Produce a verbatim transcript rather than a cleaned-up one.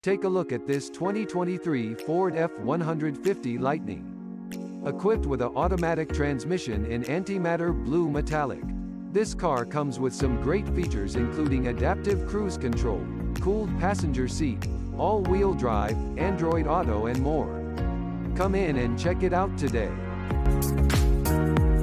Take a look at this twenty twenty-three Ford F one fifty Lightning. Equipped with an automatic transmission in antimatter blue metallic. This car comes with some great features including adaptive cruise control, cooled passenger seat, all-wheel drive, Android Auto and more. Come in and check it out today.